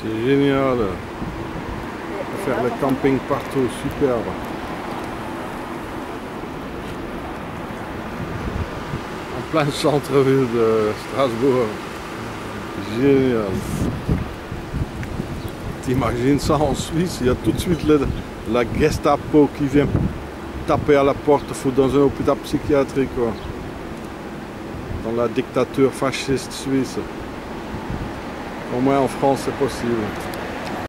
C'est génial. On peut faire le camping partout, superbe. En plein centre-ville de Strasbourg. Génial. T'imagines ça en Suisse, il y a tout de suite la Gestapo qui vient taper à la porte, foutre dans un hôpital psychiatrique, quoi. Dans la dictature fasciste suisse. Au moins en France c'est possible.